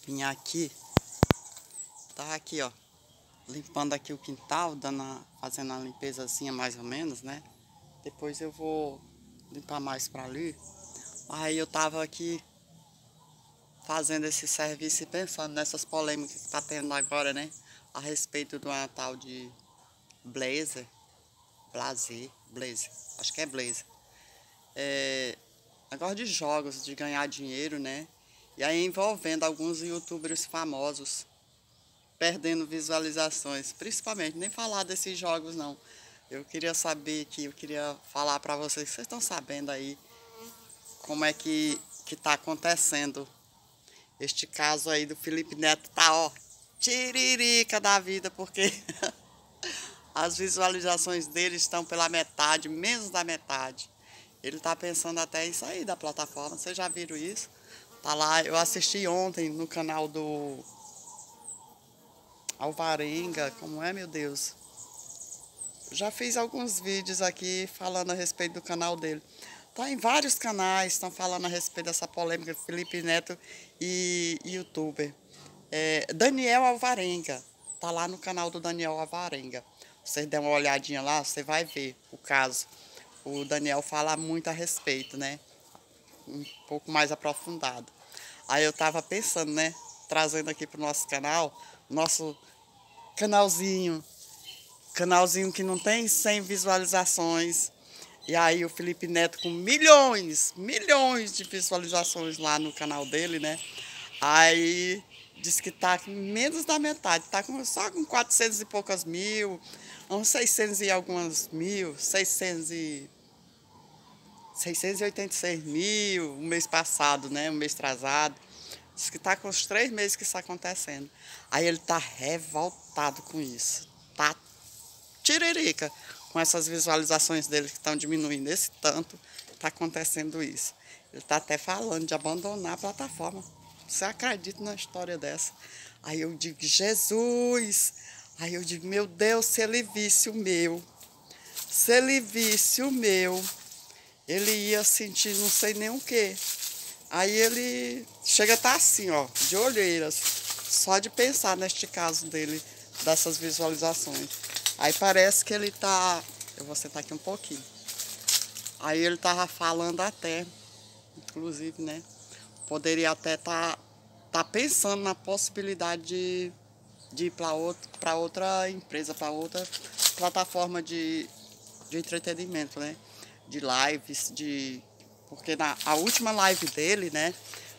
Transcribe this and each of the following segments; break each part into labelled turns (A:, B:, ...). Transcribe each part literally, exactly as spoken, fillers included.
A: Vim aqui, tá aqui, ó, limpando aqui o quintal, dando a, fazendo a limpezazinha mais ou menos, né? Depois eu vou limpar mais pra ali. Aí eu tava aqui fazendo esse serviço e pensando nessas polêmicas que tá tendo agora, né? A respeito de uma tal de Blazer, Blazer, Blazer, acho que é Blazer. É, negócio de jogos, de ganhar dinheiro, né? E aí envolvendo alguns youtubers famosos, perdendo visualizações, principalmente, nem falar desses jogos não. Eu queria saber que, eu queria falar pra vocês, vocês estão sabendo aí como é que, que tá acontecendo. Este caso aí do Felipe Neto tá, ó, tiririca da vida, porque as visualizações dele estão pela metade, menos da metade. Ele tá pensando até em sair da plataforma, vocês já viram isso? Tá lá, eu assisti ontem no canal do Alvarenga, como é, meu Deus? Já fiz alguns vídeos aqui falando a respeito do canal dele. Tá em vários canais, estão falando a respeito dessa polêmica Felipe Neto e youtuber. É, Daniel Alvarenga, tá lá no canal do Daniel Alvarenga. Vocês dêem uma olhadinha lá, você vai ver o caso. O Daniel fala muito a respeito, né? Um pouco mais aprofundado. Aí eu tava pensando, né? Trazendo aqui pro nosso canal, nosso canalzinho, canalzinho que não tem cem visualizações. E aí o Felipe Neto com milhões, milhões de visualizações lá no canal dele, né? Aí diz que tá com menos da metade, tá com, só com quatrocentos e poucas mil, uns seiscentos e algumas mil, seiscentos e, seiscentos e oitenta e seis mil, o mês passado, né? O mês atrasado. Diz que tá com os três meses que isso acontecendo. Aí ele tá revoltado com isso. Tá tiririca com essas visualizações dele que estão diminuindo esse tanto. Tá acontecendo isso. Ele tá até falando de abandonar a plataforma. Você acredita numa história dessa? Aí eu digo, Jesus! Aí eu digo, meu Deus, se ele visse o meu, se ele visse o meu, ele ia sentir não sei nem o quê. Aí ele chega a estar assim, ó, de olheiras, só de pensar neste caso dele, dessas visualizações. Aí parece que ele tá, eu vou sentar aqui um pouquinho. Aí ele tava falando até, inclusive, né, poderia até estar tá, tá pensando na possibilidade de, de ir para outra, para outra empresa, para outra plataforma de, de entretenimento, né, de lives, de... Porque na a última live dele, né,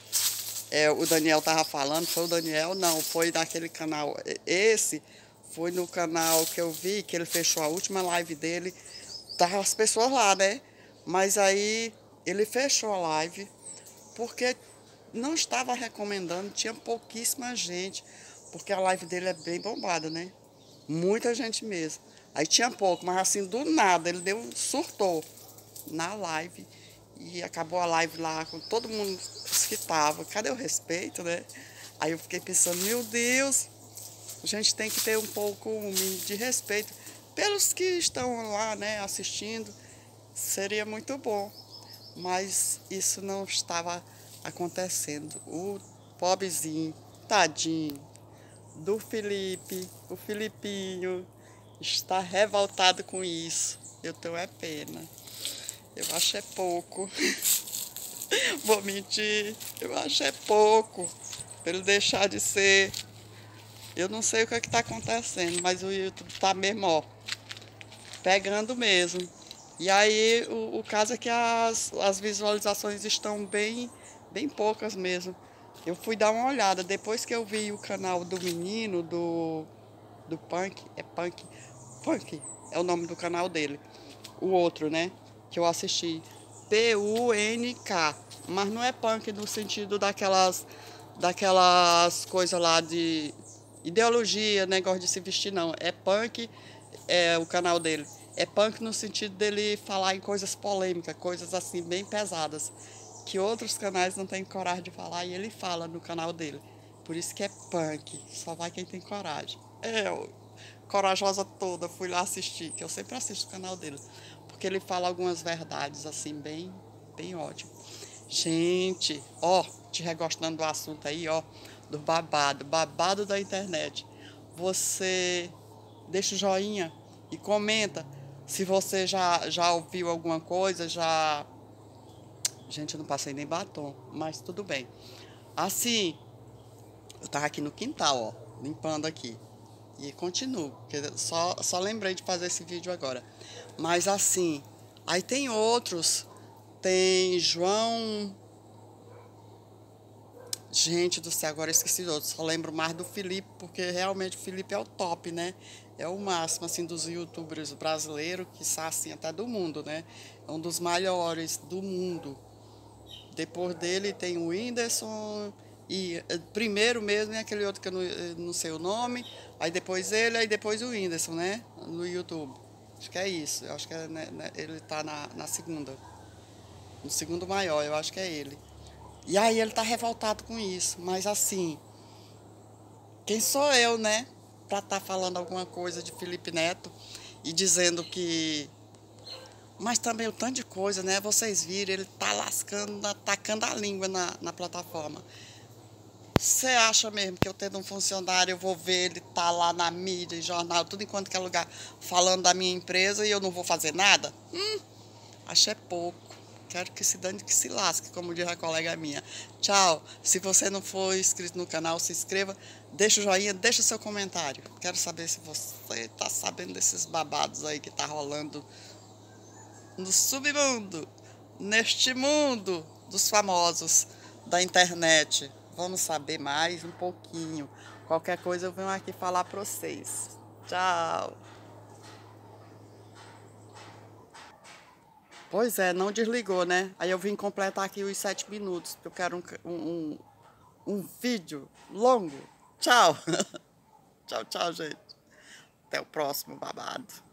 A: é, o Daniel tava falando, foi o Daniel, não, foi naquele canal, esse foi no canal que eu vi, que ele fechou a última live dele, tava as pessoas lá, né, mas aí ele fechou a live, porque não estava recomendando, tinha pouquíssima gente, porque a live dele é bem bombada, né, muita gente mesmo, aí tinha pouco, mas assim, do nada, ele deu, surtou na live, e acabou a live lá com todo mundo que estava. Cadê o respeito, né? Aí eu fiquei pensando, meu Deus, a gente tem que ter um pouco de respeito pelos que estão lá, né, assistindo. Seria muito bom. Mas isso não estava acontecendo. O pobrezinho, tadinho, do Felipe, o Filipinho, está revoltado com isso. Eu tenho é pena. Eu acho é pouco. Vou mentir. Eu acho é pouco. Pra ele deixar de ser. Eu não sei o que é que tá acontecendo, mas o YouTube tá mesmo, ó, pegando mesmo. E aí o, o caso é que as, as visualizações estão bem, bem poucas mesmo. Eu fui dar uma olhada. Depois que eu vi o canal do menino, do, do Punk, é Punk, Punk é o nome do canal dele. O outro, né? Que eu assisti, P U N K, mas não é punk no sentido daquelas, daquelas coisas lá de ideologia, negócio de se vestir, não. É punk, é o canal dele. É punk no sentido dele falar em coisas polêmicas, coisas assim bem pesadas, que outros canais não têm coragem de falar e ele fala no canal dele. Por isso que é punk, só vai quem tem coragem. É, eu, corajosa toda, fui lá assistir, que eu sempre assisto o canal dele, porque ele fala algumas verdades assim bem, bem ótimo. Gente, ó, estiver gostando do assunto aí, ó, do babado, babado da internet, você deixa o joinha e comenta se você já, já ouviu alguma coisa, já... Gente, eu não passei nem batom, mas tudo bem. Assim, eu tava aqui no quintal, ó, limpando aqui. E continuo, porque só, só lembrei de fazer esse vídeo agora. Mas assim, aí tem outros, tem João... Gente do céu, agora eu esqueci de outros, só lembro mais do Felipe, porque realmente o Felipe é o top, né? É o máximo, assim, dos youtubers brasileiros, que assim, até do mundo, né? É um dos maiores do mundo. Depois dele tem o Whindersson, e primeiro mesmo é aquele outro que eu não, eu não sei o nome, aí depois ele, aí depois o Whindersson, né? No YouTube. Acho que é isso, eu acho que é, né, ele tá na, na segunda. No segundo maior, eu acho que é ele. E aí ele tá revoltado com isso, mas assim, quem sou eu, né? Pra estar tá falando alguma coisa de Felipe Neto e dizendo que... Mas também o tanto de coisa, né? Vocês viram, ele tá lascando, atacando a língua na, na plataforma. Você acha mesmo que eu tendo um funcionário, eu vou ver ele tá lá na mídia, em jornal, tudo em quanto que é lugar, falando da minha empresa e eu não vou fazer nada? Hum, acho é pouco. Quero que se dane, que se lasque, como diz a colega minha. Tchau. Se você não for inscrito no canal, se inscreva. Deixa o joinha, deixa o seu comentário. Quero saber se você tá sabendo desses babados aí que tá rolando no submundo, neste mundo dos famosos da internet. Vamos saber mais um pouquinho. Qualquer coisa eu venho aqui falar para vocês. Tchau. Pois é, não desligou, né? Aí eu vim completar aqui os sete minutos. Eu quero um, um, um vídeo longo. Tchau. Tchau, tchau, gente. Até o próximo babado.